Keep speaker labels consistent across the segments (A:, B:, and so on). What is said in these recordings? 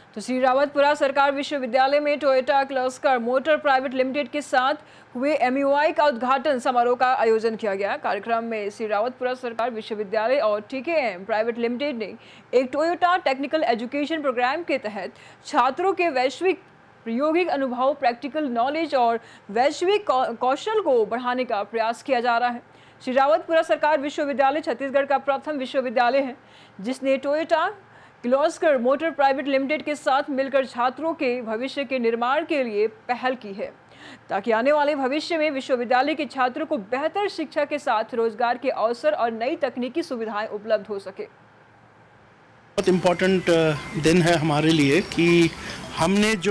A: तो श्रीरावतपुरा सरकार विश्वविद्यालय में Toyota Kirloskar motor private limited के साथ हुए MOU का उद्घाटन समारोह का आयोजन किया गया। कार्यक्रम में श्रीरावतपुरा सरकार विश्वविद्यालय और TKM प्राइवेट लिमिटेड ने एक टोयोटा टेक्निकल एजुकेशन प्रोग्राम के तहत छात्रों के वैश्विक प्रायोगिक अनुभव, प्रैक्टिकल नॉलेज और वैश्विक कौशल को बढ़ाने का प्रयास किया जा रहा है। श्रीरावतपुरा सरकार विश्वविद्यालय छत्तीसगढ़ का प्रथम विश्वविद्यालय है जिसने Toyota Kirloskar motor private limited के साथ मिलकर छात्रों के भविष्य के निर्माण के लिए पहल की है, ताकि आने वाले भविष्य में विश्वविद्यालय के छात्रों को बेहतर शिक्षा के साथ रोजगार के अवसर और नई तकनीकी सुविधाएं उपलब्ध हो सके।
B: बहुत इम्पोर्टेंट दिन है हमारे लिए कि हमने जो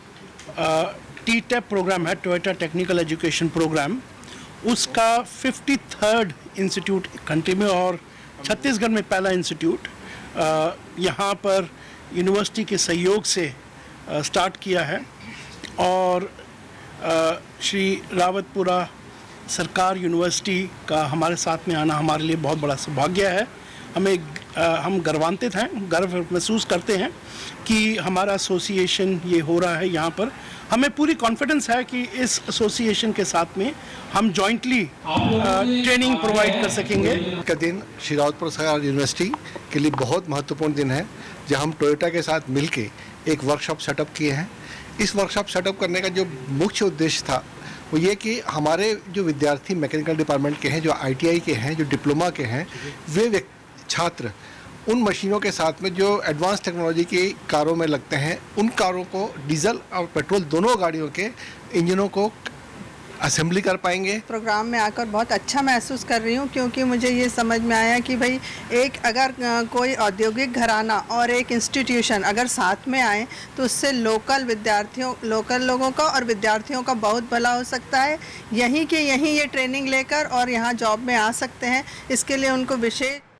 B: TTEP प्रोग्राम है, टोयोटा टेक्निकल एजुकेशन प्रोग्राम, उसका 53rd इंस्टीट्यूट कंट्री में और छत्तीसगढ़ में पहला इंस्टीट्यूट यहाँ पर यूनिवर्सिटी के सहयोग से स्टार्ट किया है। और श्री रावतपुरा सरकार यूनिवर्सिटी का हमारे साथ में आना हमारे लिए बहुत बड़ा सौभाग्य है। हम गर्वान्वित हैं, गर्व महसूस करते हैं कि हमारा एसोसिएशन ये हो रहा है यहाँ पर। हमें पूरी कॉन्फिडेंस है कि इस एसोसिएशन के साथ में हम जॉइंटली ट्रेनिंग प्रोवाइड कर सकेंगे।
C: का दिन श्रीरावतपुरा सरकार यूनिवर्सिटी के लिए बहुत महत्वपूर्ण दिन है, जहाँ हम टोयोटा के साथ मिलके एक वर्कशॉप सेटअप किए हैं। इस वर्कशॉप सेटअप करने का जो मुख्य उद्देश्य था वो ये कि हमारे जो विद्यार्थी मैकेनिकल डिपार्टमेंट के हैं, जो ITI के हैं, जो डिप्लोमा के हैं, वे छात्र उन मशीनों के साथ में जो एडवांस टेक्नोलॉजी की कारों में लगते हैं, उन कारों को डीजल और पेट्रोल दोनों गाड़ियों के इंजनों को असेंबली कर पाएंगे।
D: प्रोग्राम में आकर बहुत अच्छा महसूस कर रही हूँ, क्योंकि मुझे ये समझ में आया कि भाई एक अगर कोई औद्योगिक घराना और एक इंस्टीट्यूशन अगर साथ में आए तो उससे लोकल लोगों का और विद्यार्थियों का बहुत भला हो सकता है। यहीं के यहीं ये ट्रेनिंग लेकर और यहाँ जॉब में आ सकते हैं। इसके लिए उनको विशेष